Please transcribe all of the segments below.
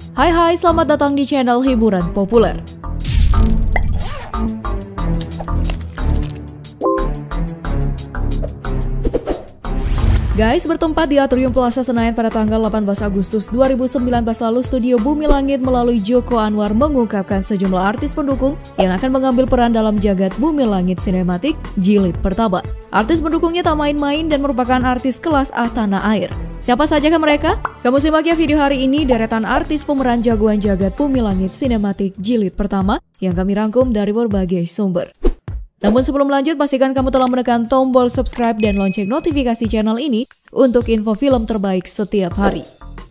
Hai, selamat datang di channel hiburan populer. Guys, bertempat di Atrium Plaza Senayan pada tanggal 18 Agustus 2019 lalu, studio Bumi Langit melalui Joko Anwar mengungkapkan sejumlah artis pendukung yang akan mengambil peran dalam jagat Bumi Langit Sinematik Jilid pertama. Artis pendukungnya tak main-main dan merupakan artis kelas A tanah air. Siapa saja mereka? Kamu simak ya video hari ini deretan artis pemeran jagoan jagat Bumi Langit Sinematik Jilid pertama yang kami rangkum dari berbagai sumber. Namun sebelum lanjut, pastikan kamu telah menekan tombol subscribe dan lonceng notifikasi channel ini untuk info film terbaik setiap hari.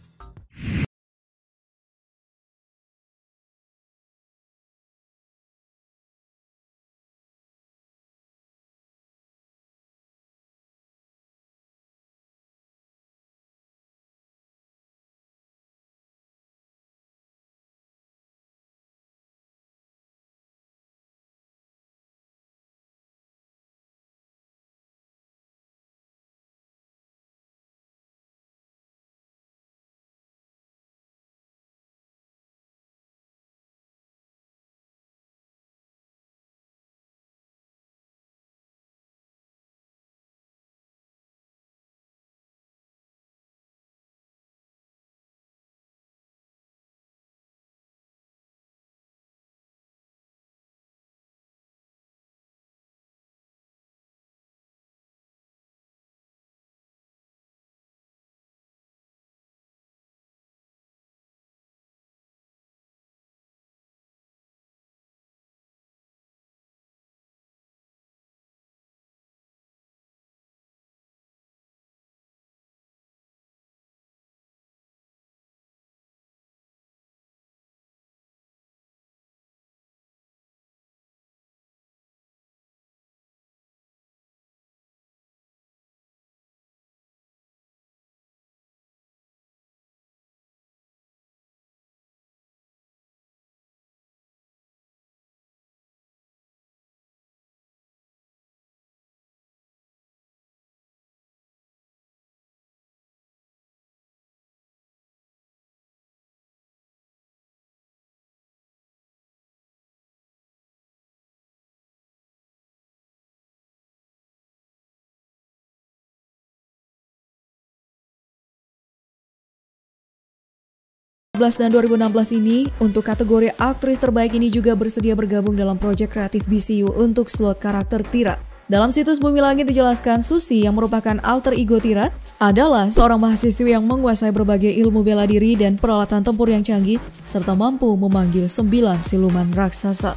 Dan 2016 ini, untuk kategori aktris terbaik ini juga bersedia bergabung dalam proyek kreatif BCU untuk slot karakter Tira. Dalam situs Bumi Langit dijelaskan, Susi yang merupakan alter ego Tira adalah seorang mahasiswi yang menguasai berbagai ilmu bela diri dan peralatan tempur yang canggih, serta mampu memanggil 9 siluman raksasa.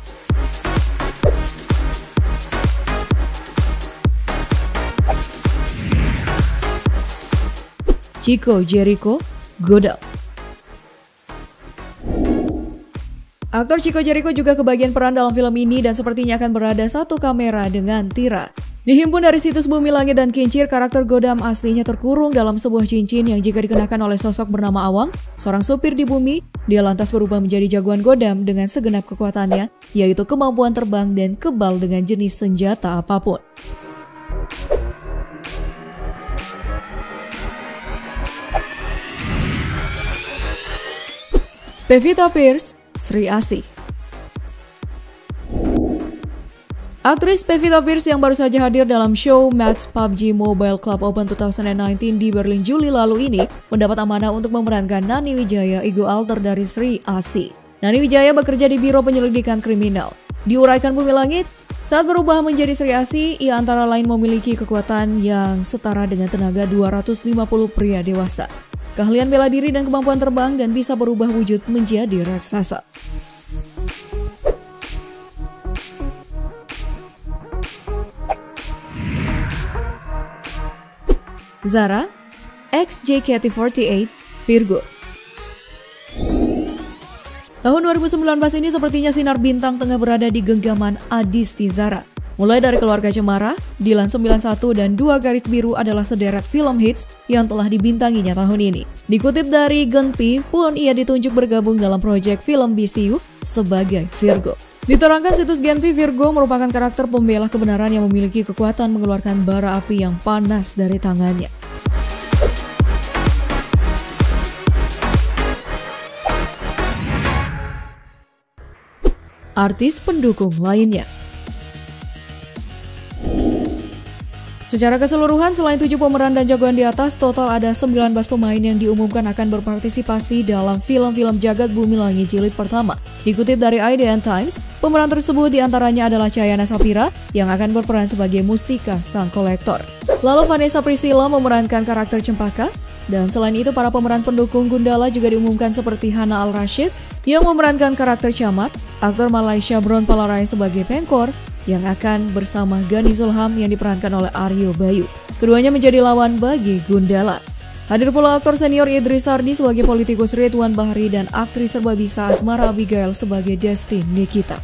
Chico Jericho, Godam. Aktor Chico Jericho juga kebagian peran dalam film ini dan sepertinya akan berada satu kamera dengan Tira. Dihimpun dari situs Bumi Langit dan Kincir, karakter Godam aslinya terkurung dalam sebuah cincin yang jika dikenakan oleh sosok bernama Awang, seorang supir di bumi, dia lantas berubah menjadi jagoan Godam dengan segenap kekuatannya, yaitu kemampuan terbang dan kebal dengan jenis senjata apapun. Pevita Pierce, Sri Asih. Aktris Pevita Pierce yang baru saja hadir dalam show Match PUBG Mobile Club Open 2019 di Berlin Juli lalu ini mendapat amanah untuk memerankan Nani Wijaya, ego alter dari Sri Asih. Nani Wijaya bekerja di Biro Penyelidikan Kriminal. Diuraikan Bumi Langit, saat berubah menjadi Sri Asih, ia antara lain memiliki kekuatan yang setara dengan tenaga 250 pria dewasa, keahlian bela diri dan kemampuan terbang, dan bisa berubah wujud menjadi raksasa. Zara, ex-JKT48, Virgo. Tahun 2019 ini sepertinya sinar bintang tengah berada di genggaman Adisti Zara. Mulai dari Keluarga Cemara, Dilan 91, dan Dua Garis Biru adalah sederet film hits yang telah dibintanginya tahun ini. Dikutip dari Genpi pun ia ditunjuk bergabung dalam proyek film BCU sebagai Virgo. Diterangkan situs Genpi, Virgo merupakan karakter pembela kebenaran yang memiliki kekuatan mengeluarkan bara api yang panas dari tangannya. artis pendukung lainnya. Secara keseluruhan, selain 7 pemeran dan jagoan di atas, total ada 19 pemain yang diumumkan akan berpartisipasi dalam film-film Jagat Bumi Langit Jilid pertama. Dikutip dari IDN Times, pemeran tersebut diantaranya adalah Chayana Sapira yang akan berperan sebagai Mustika Sang Kolektor. Lalu Vanessa Priscilla memerankan karakter Cempaka, dan selain itu para pemeran pendukung Gundala juga diumumkan seperti Hana Al-Rashid yang memerankan karakter Camat, aktor Malaysia Bron Palarai sebagai Pengkor, yang akan bersama Gani Zulham yang diperankan oleh Aryo Bayu. Keduanya menjadi lawan bagi Gundala. Hadir pula aktor senior Idris Sardi sebagai politikus Ridwan Bahri dan aktris serbabisa Asmara Abigail sebagai Desti Nikita.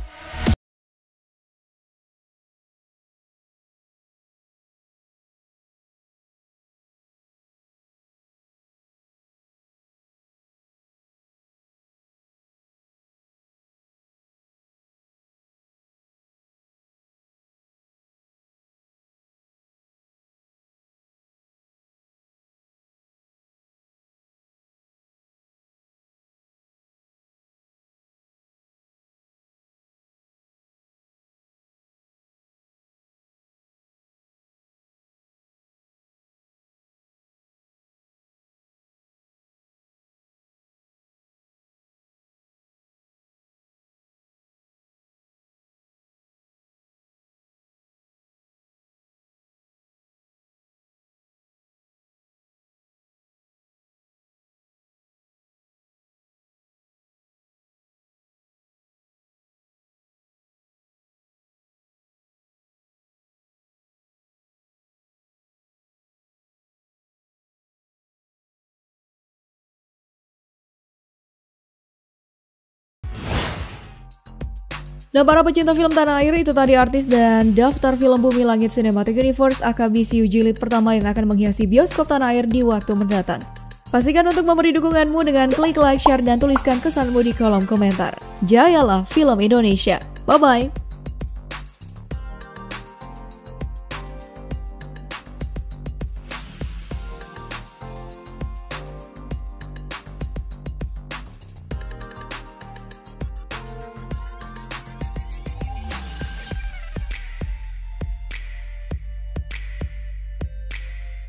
Dan para pecinta film tanah air, itu tadi artis dan daftar film Bumi Langit Cinematic Universe AKBCU Jilid pertama yang akan menghiasi bioskop tanah air di waktu mendatang. Pastikan untuk memberi dukunganmu dengan klik like, share, dan tuliskan kesanmu di kolom komentar. Jayalah film Indonesia. Bye-bye!